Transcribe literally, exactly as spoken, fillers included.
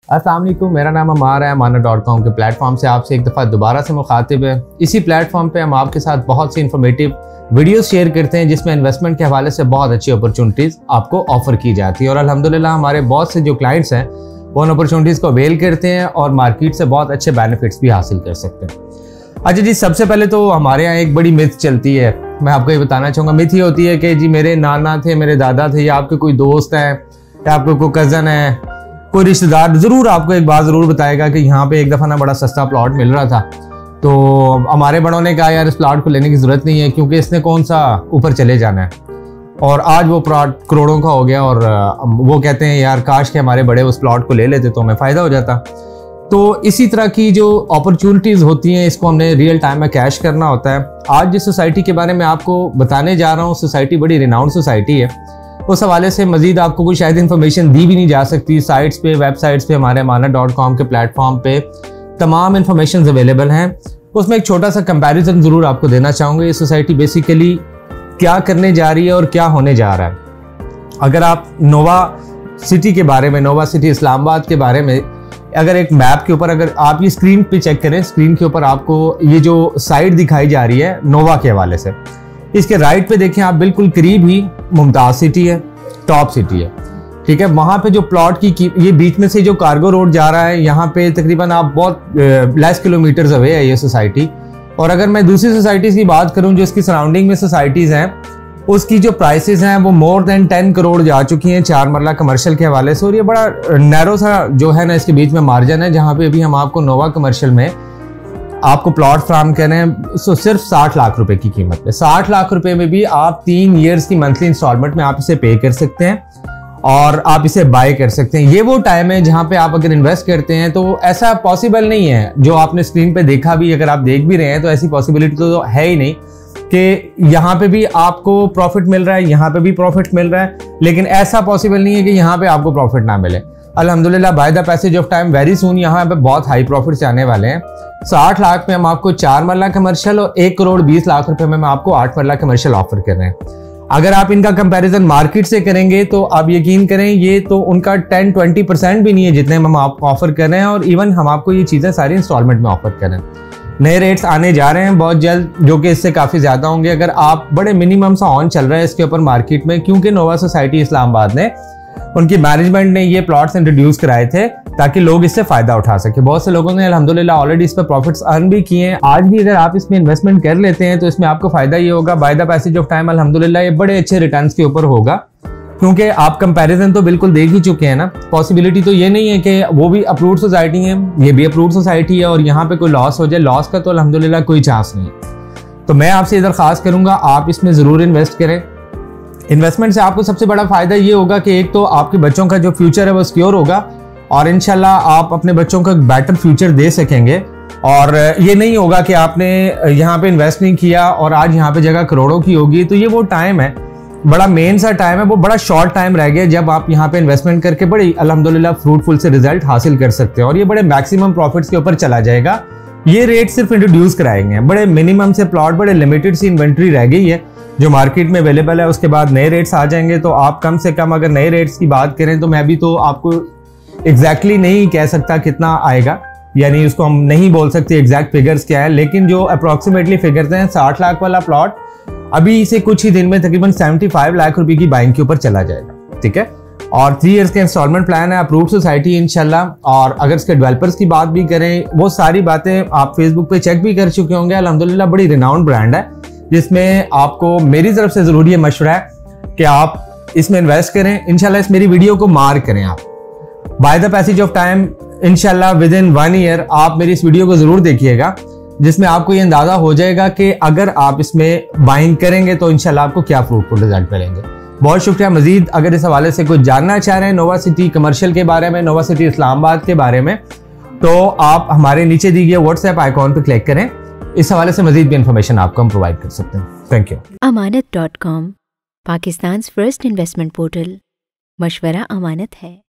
अस्सलाम वालेकुम, मेरा नाम अमार है। अमाना डॉट कॉम के प्लेटफॉर्म से आपसे एक दफ़ा दोबारा से मुखातिब है। इसी प्लेटफॉर्म पे हम आपके साथ बहुत सी इंफॉर्मेटिव वीडियोस शेयर करते हैं जिसमें इन्वेस्टमेंट के हवाले से बहुत अच्छी अपॉर्चुनिटीज़ आपको ऑफर की जाती है और अल्हम्दुलिल्लाह हमारे बहुत से जो क्लाइंट्स हैं वो उन अपॉर्चुनिटीज़ को अवेल करते हैं और मार्केट से बहुत अच्छे बेनिफिट्स भी हासिल कर सकते हैं। अच्छा जी, सबसे पहले तो हमारे यहाँ एक बड़ी मिथ चलती है, मैं आपको ये बताना चाहूँगा। मिथ ये होती है कि जी मेरे नाना थे, मेरे दादा थे, या आपके कोई दोस्त हैं या आपके कोई कज़न है, कोई रिश्तेदार ज़रूर आपको एक बात ज़रूर बताएगा कि यहाँ पे एक दफ़ा ना बड़ा सस्ता प्लॉट मिल रहा था, तो हमारे बड़ों ने कहा यार इस प्लॉट को लेने की ज़रूरत नहीं है क्योंकि इसने कौन सा ऊपर चले जाना है। और आज वो प्लॉट करोड़ों का हो गया और वो कहते हैं यार काश के हमारे बड़े उस प्लॉट को ले लेते तो हमें फ़ायदा हो जाता। तो इसी तरह की जो अपॉर्चुनिटीज़ होती हैं इसको हमने रियल टाइम में कैश करना होता है। आज जिस सोसाइटी के बारे में आपको बताने जा रहा हूँ, सोसाइटी बड़ी रिनाउंड सोसाइटी है। उस हवाले से मजीद आपको कोई शायद इन्फॉर्मेशन दी भी नहीं जा सकती। साइट्स पे, वेबसाइट्स पे, हमारे अमाना डॉट कॉम के प्लेटफॉर्म पे तमाम इन्फॉर्मेशन अवेलेबल हैं। उसमें एक छोटा सा कंपैरिजन ज़रूर आपको देना चाहूँगा। ये सोसाइटी बेसिकली क्या करने जा रही है और क्या होने जा रहा है। अगर आप नोवा सिटी के बारे में, नोवा सिटी इस्लामाबाद के बारे में अगर एक मैप के ऊपर अगर आप ये स्क्रीन पे चेक करें, स्क्रीन के ऊपर आपको ये जो साइट दिखाई जा रही है नोवा के हवाले से, इसके राइट पे देखें आप, बिल्कुल करीब ही मुमताज सिटी है, टॉप सिटी है, ठीक है। वहाँ पे जो प्लॉट की ये बीच में से जो कार्गो रोड जा रहा है, यहाँ पे तकरीबन आप बहुत लेस किलोमीटर्स अवे है ये सोसाइटी। और अगर मैं दूसरी सोसाइटीज़ की बात करूँ जो इसकी सराउंडिंग में सोसाइटीज़ हैं, उसकी जो प्राइसेस हैं वो मोर देन टेन करोड़ जा चुकी हैं चार मरला कमर्शियल के हवाले से। और ये बड़ा नैरो सा जो है ना इसके बीच में मार्जिन है, जहाँ पे अभी हम आपको नोवा कमर्शियल में आपको प्लॉट फ्राहम कर रहे हैं सो सिर्फ साठ लाख रुपए की कीमत पे। साठ लाख रुपए में भी आप तीन इयर्स की मंथली इंस्टॉलमेंट में आप इसे पे कर सकते हैं और आप इसे बाय कर सकते हैं। ये वो टाइम है जहां पे आप अगर इन्वेस्ट करते हैं तो ऐसा पॉसिबल नहीं है जो आपने स्क्रीन पे देखा भी, अगर आप देख भी रहे हैं तो ऐसी पॉसिबिलिटी तो है ही नहीं कि यहाँ पे भी आपको प्रॉफिट मिल रहा है, यहाँ पे भी प्रॉफिट मिल रहा है, लेकिन ऐसा पॉसिबल नहीं है कि यहाँ पे आपको प्रॉफिट ना मिले। अल्हम्दुलिल्लाह by the passage of time very soon यहाँ पे बहुत हाई प्रॉफिट्स आने वाले हैं। साठ लाख में हम आपको चार मरला कमर्शियल और एक करोड़ बीस लाख रुपए में हम आपको आठ मरला कमर्शियल ऑफर कर रहे हैं। अगर आप इनका कंपैरिजन मार्केट से करेंगे तो आप यकीन करें ये तो उनका टेन ट्वेंटी परसेंट भी नहीं है जितने हम आपको ऑफर कर रहे हैं। और इवन हम आपको ये चीज़ें सारी इंस्टॉलमेंट में ऑफर कर रहे हैं। नए रेट्स आने जा रहे हैं बहुत जल्द जो कि इससे काफ़ी ज़्यादा होंगे। अगर आप बड़े मिनिमम सा ऑन चल रहा है इसके ऊपर मार्केट में, क्योंकि नोवा सोसाइटी इस्लामाबाद ने, उनकी मैनेजमेंट ने ये प्लॉट्स इंट्रोड्यूस कराए थे ताकि लोग इससे फायदा उठा सके। बहुत से लोगों ने अल्हम्दुलिल्लाह ऑलरेडी इस पर प्रॉफिट्स अर्न भी किए हैं। आज भी अगर आप इसमें इन्वेस्टमेंट कर लेते हैं तो इसमें आपको फायदा ये होगा, by the passage of time अल्हम्दुलिल्लाह ये बड़े अच्छे रिटर्न्स के ऊपर होगा, क्योंकि आप कंपैरिजन तो बिल्कुल देख ही चुके हैं ना। पॉसिबिलिटी तो ये नहीं है कि वो भी अप्रूव्ड सोसाइटी है, ये भी अप्रूव्ड सोसाइटी है और यहाँ पे कोई लॉस हो जाए। लॉस का तो अल्हम्दुलिल्लाह कोई चांस नहीं है। तो मैं आपसे दरख्वास्त करूंगा आप इसमें ज़रूर इन्वेस्ट करें। इन्वेस्टमेंट से आपको सबसे बड़ा फायदा ये होगा कि एक तो आपके बच्चों का जो फ्यूचर है वो सिक्योर होगा और इंशाल्लाह आप अपने बच्चों को एक बेटर फ्यूचर दे सकेंगे। और ये नहीं होगा कि आपने यहाँ पे इन्वेस्ट नहीं किया और आज यहाँ पे जगह करोड़ों की होगी। तो ये वो टाइम है, बड़ा मेन सा टाइम है, वो बड़ा शॉर्ट टाइम रह गया जब आप यहाँ पे इन्वेस्टमेंट करके बड़ी अल्हम्दुलिल्लाह फ्रूटफुल से रिजल्ट हासिल कर सकते हैं और ये बड़े मैक्सिमम प्रॉफिट्स के ऊपर चला जाएगा। ये रेट सिर्फ इंट्रोड्यूस कराएंगे, बड़े मिनिमम से प्लॉट, बड़े लिमिटेड सी इन्वेंट्री रह गई है जो मार्केट में अवेलेबल है। उसके बाद नए रेट्स आ जाएंगे तो आप कम से कम अगर नए रेट्स की बात करें तो मैं भी तो आपको एग्जैक्टली exactly नहीं कह सकता कितना आएगा, यानी उसको हम नहीं बोल सकते एग्जैक्ट फिगर्स क्या है, लेकिन जो अप्रोक्सीमेटली फिगर्स हैं साठ लाख वाला प्लॉट अभी से कुछ ही दिन में तकरीबन पचहत्तर लाख रुपए की बाइंग के ऊपर चला जाएगा, ठीक है। और थ्री इयर्स का इंस्टॉलमेंट प्लान है, अप्रूव्ड सोसाइटी इंशाल्लाह। और अगर इसके डेवलपर्स की बात भी करें, वो सारी बातें आप फेसबुक पे चेक भी कर चुके होंगे। अल्हम्दुलिल्लाह बड़ी रिनाउंड ब्रांड है जिसमें आपको मेरी तरफ से जरूरी ये मशवरा है कि आप इसमें इन्वेस्ट करें। इंशाल्लाह इस मेरी वीडियो को मार्क करें आप, by the passage of time इंशाल्लाह विद इन वन ईयर आप मेरी इस वीडियो को जरूर देखिएगा, जिसमें आपको ये अंदाजा हो जाएगा कि अगर आप इसमें बाइंग करेंगे तो इंशाल्लाह आपको क्या फ्रूटफुल रिजल्ट मिलेंगे। बहुत शुक्रिया। मजीद अगर इस हवाले से कुछ जानना चाह रहे हैं नोवा सिटी कमर्शियल के बारे में, नोवा सिटी इस्लामाबाद के बारे में, तो आप हमारे नीचे दी गई व्हाट्सएप आइकॉन पर क्लिक करें। इस हवाले से मजीद भी इंफॉर्मेशन आपको हम प्रोवाइड कर सकते हैं। Thank you. Amanat dot com, Pakistan first investment portal. मशवरा अमानत है।